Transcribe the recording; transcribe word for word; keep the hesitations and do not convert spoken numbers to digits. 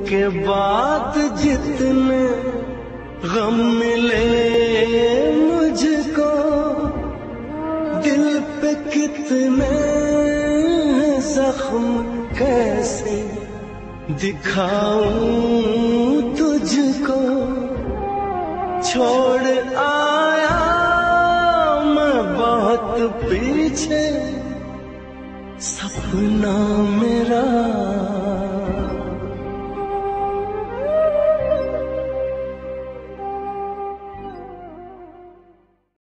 के बाद जितने गम मिले मुझको, दिल पे कितने जख्म कैसे दिखाऊं तुझको। छोड़ आया मैं बहुत पीछे, सपना मेरा